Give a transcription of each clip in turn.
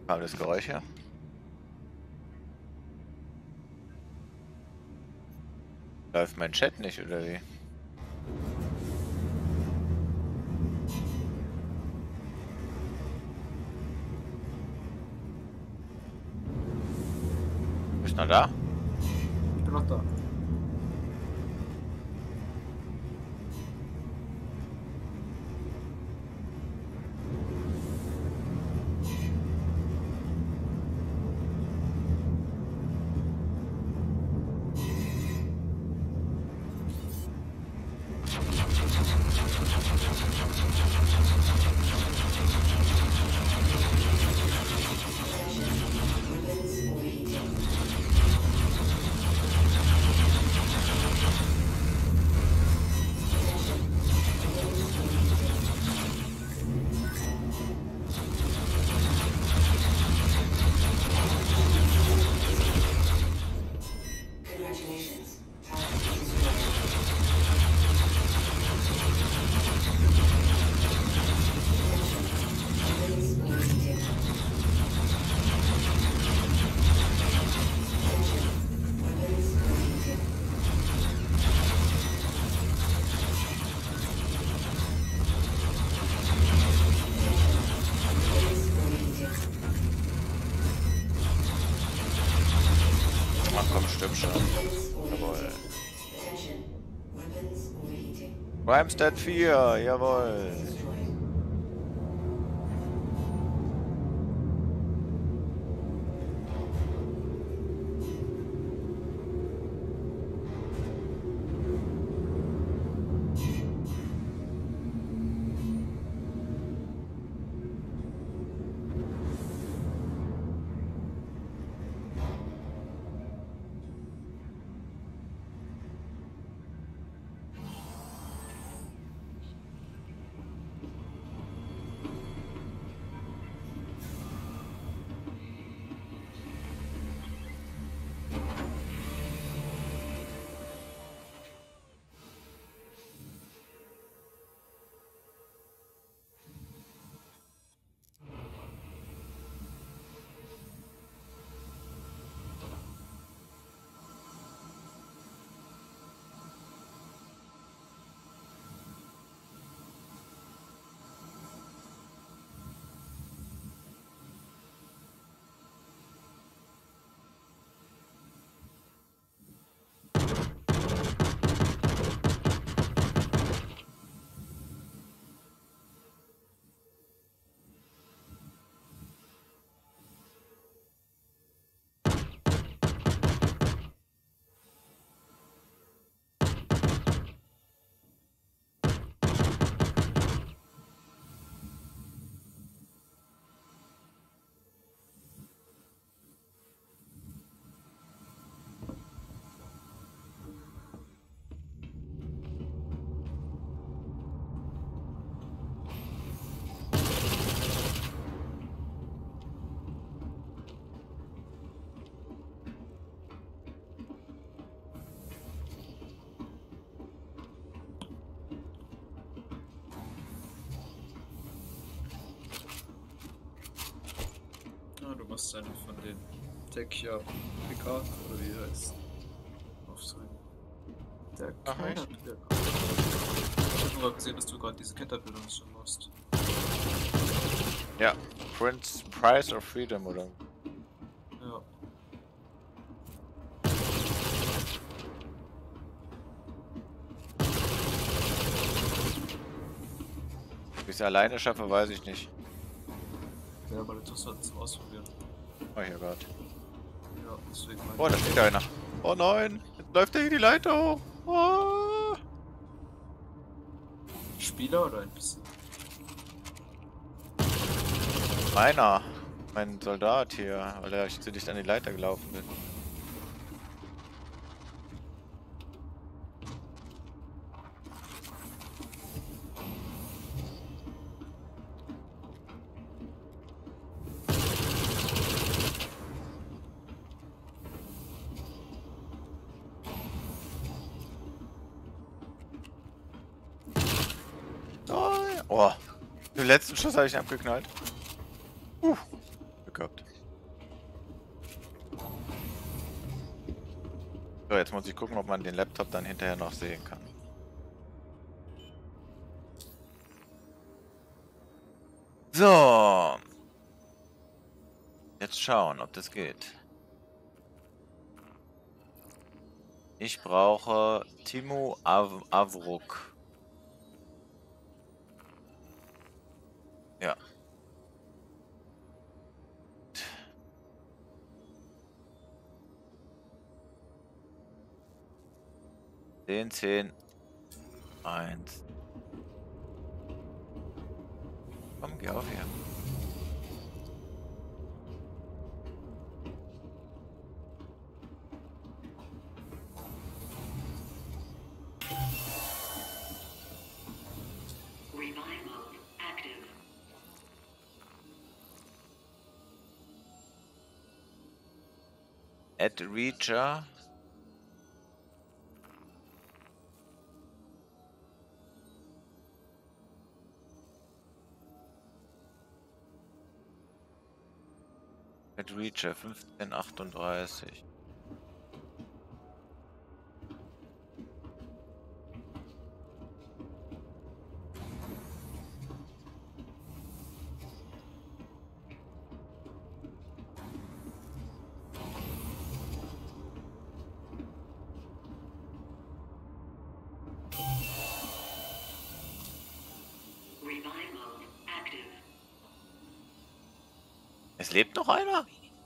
Kam das Geräusch her? Läuft mein Chat nicht, oder wie? Bist du noch da? Ich bin noch da. Ach komm, stimmt schon. Jawohl. Rhymestead 4, jawohl. Du machst eine von den Techia Picard oder wie er heißt. Aufzeigen. Der Ach, echt? Ich hab nur gesehen, dass du gerade diese Caterpillar schon machst. Ja, Prince Price of Freedom, oder? Ja. Wie ich es alleine schaffe, weiß ich nicht. Wäre mal interessant zum Ausprobieren. Oh, hier Gott. Ja, deswegen Oh, da steht einer. Oh nein, jetzt läuft er hier die Leiter hoch. Oh. Spieler oder ein bisschen? Meiner. Mein Soldat hier, weil ich zu dicht an die Leiter gelaufen bin. Oh, den letzten Schuss habe ich abgeknallt. Glück gehabt. So, jetzt muss ich gucken, ob man den Laptop dann hinterher noch sehen kann. So. Jetzt schauen, ob das geht. Ich brauche Timo Avruk. Ja. Den 10. 1. Komm, geh auf hier. Add Reacher. Add Reacher 1538. Es lebt noch einer?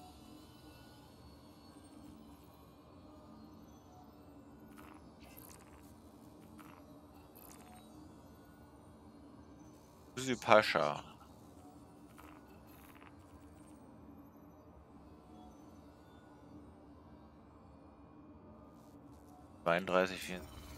Susi Pascha. Zweiunddreißig, 4.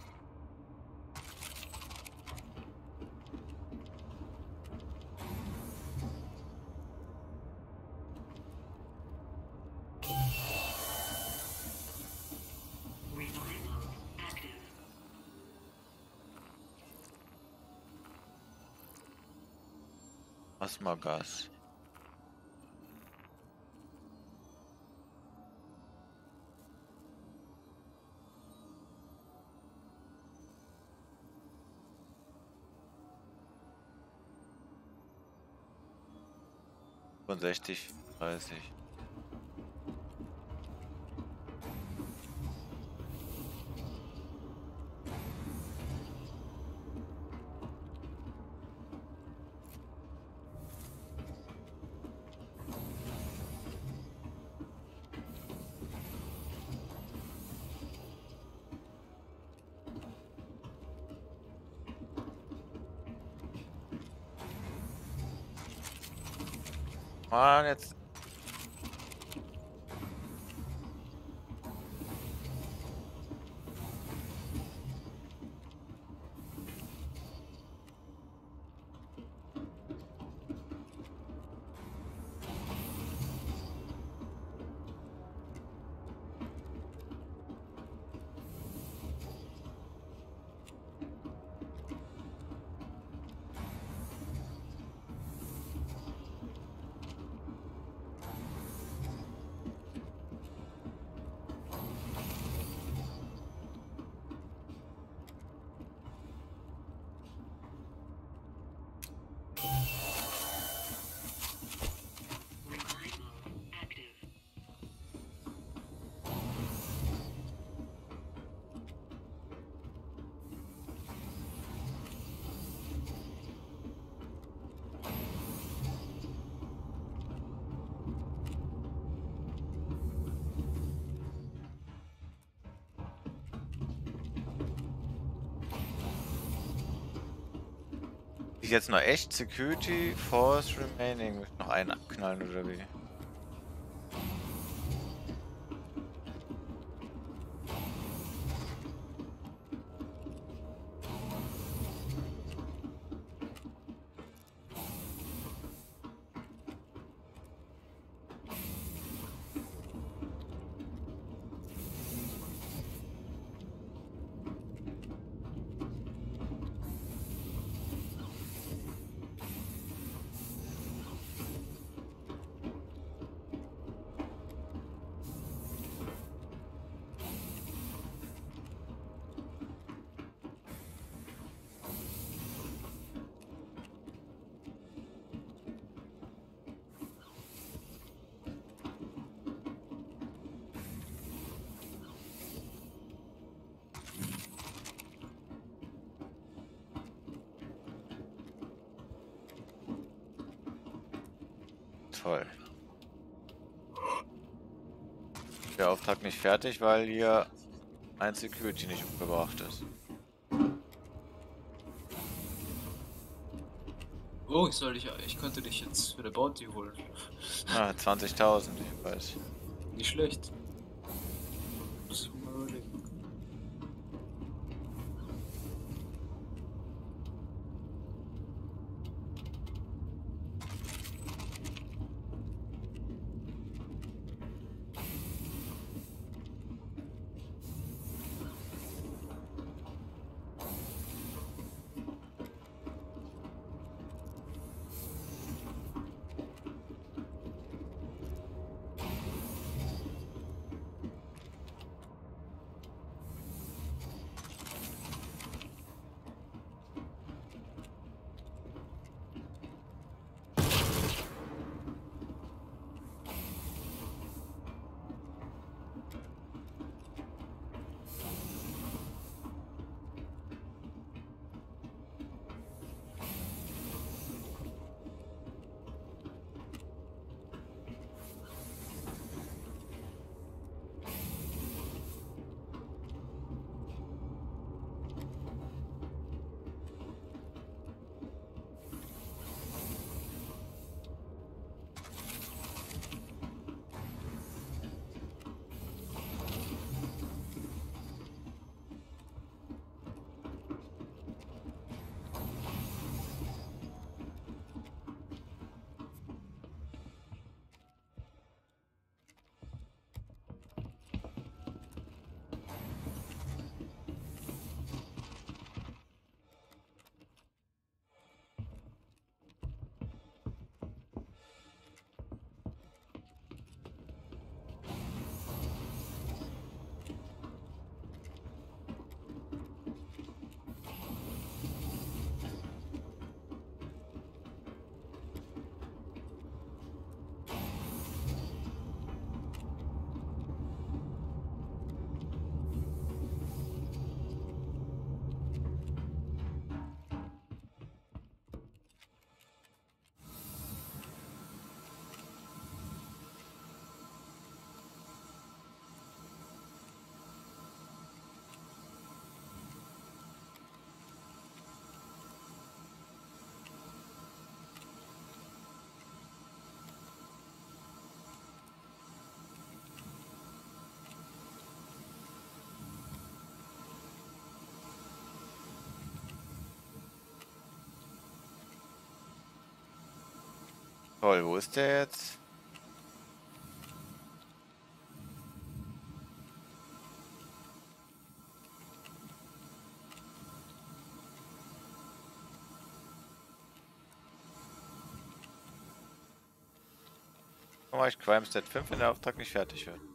Asmagas. Von 60, 30. Mann, jetzt. Ist jetzt noch echt Security Force Remaining? Muss ich noch einen abknallen oder wie? Toll. Der Auftrag nicht fertig, weil hier ein Security nicht umgebracht ist. Oh, ich könnte dich jetzt für eine Bounty holen. Ah, 20.000, ich weiß. Nicht schlecht. Muss ich mal überlegen. Toll, wo ist der jetzt? Warum habe ich Crime Stat 5, wenn der Auftrag nicht fertig wird?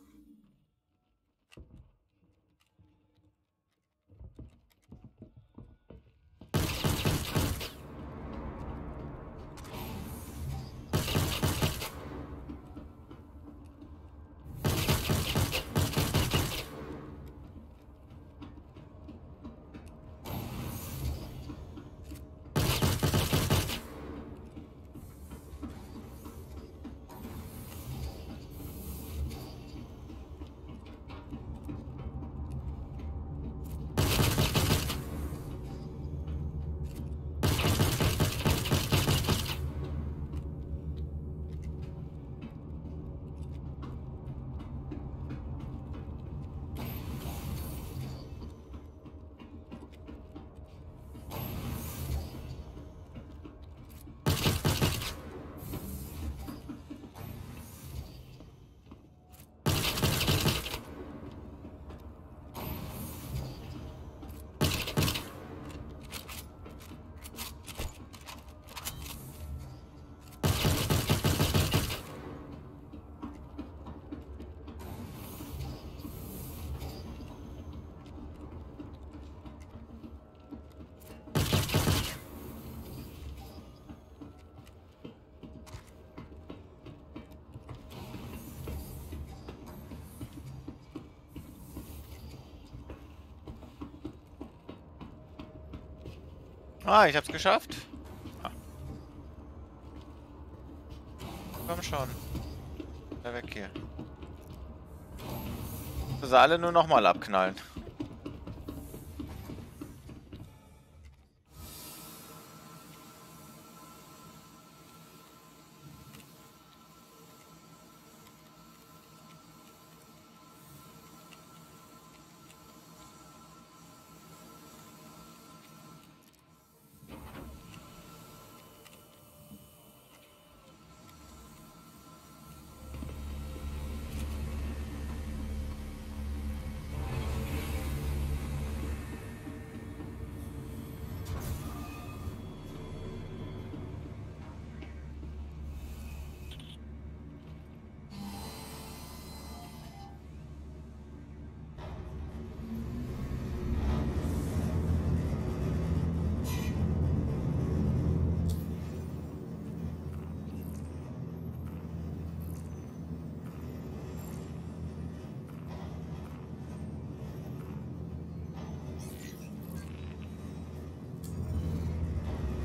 Ah, ich hab's geschafft. Ah. komm schon. Da weg hier. Also alle nur nochmal abknallen.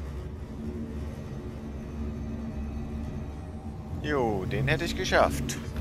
Jo, den hätte ich geschafft.